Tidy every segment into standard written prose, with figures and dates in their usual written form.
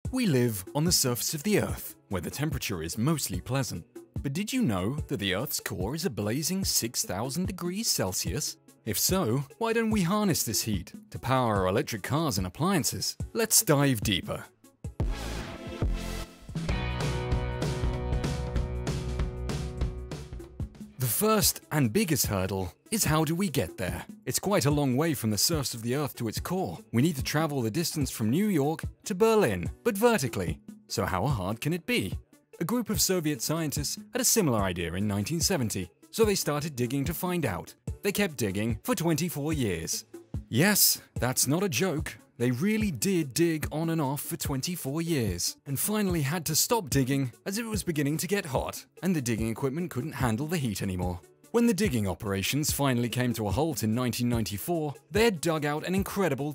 We live on the surface of the Earth, where the temperature is mostly pleasant. But did you know that the Earth's core is a blazing 6,000 degrees Celsius? If so, why don't we harness this heat to power our electric cars and appliances? Let's dive deeper. The first and biggest hurdle is how do we get there? It's quite a long way from the surface of the Earth to its core. We need to travel the distance from New York to Berlin, but vertically. So how hard can it be? A group of Soviet scientists had a similar idea in 1970, so they started digging to find out. They kept digging for 24 years. Yes, that's not a joke. They really did dig on and off for 24 years, and finally had to stop digging as it was beginning to get hot, and the digging equipment couldn't handle the heat anymore. When the digging operations finally came to a halt in 1994, they had dug out an incredible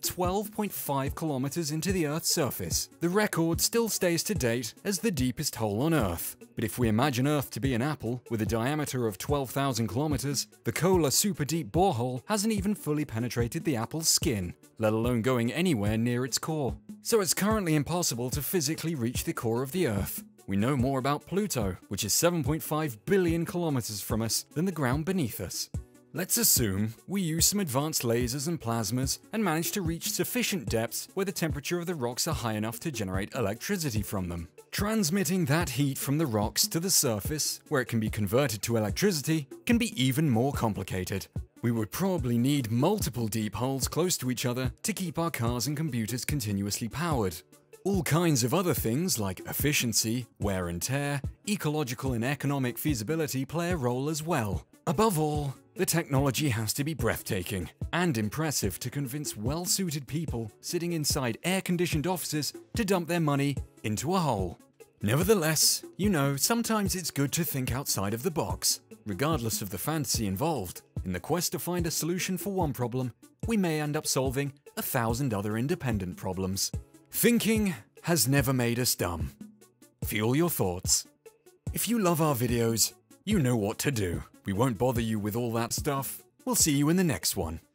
12.5 kilometers into the Earth's surface. The record still stays to date as the deepest hole on Earth. But if we imagine Earth to be an apple with a diameter of 12,000 kilometers, the Kola super deep borehole hasn't even fully penetrated the apple's skin, let alone going anywhere near its core. So it's currently impossible to physically reach the core of the Earth. We know more about Pluto, which is 7.5 billion kilometers from us, than the ground beneath us. Let's assume we use some advanced lasers and plasmas and manage to reach sufficient depths where the temperature of the rocks are high enough to generate electricity from them. Transmitting that heat from the rocks to the surface, where it can be converted to electricity, can be even more complicated. We would probably need multiple deep holes close to each other to keep our cars and computers continuously powered. All kinds of other things like efficiency, wear and tear, ecological and economic feasibility play a role as well. Above all, the technology has to be breathtaking and impressive to convince well-suited people sitting inside air-conditioned offices to dump their money into a hole. Nevertheless, you know, sometimes it's good to think outside of the box. Regardless of the fantasy involved, in the quest to find a solution for one problem, we may end up solving 1,000 other independent problems. Thinking has never made us dumb. Fuel your thoughts. If you love our videos, you know what to do. We won't bother you with all that stuff. We'll see you in the next one.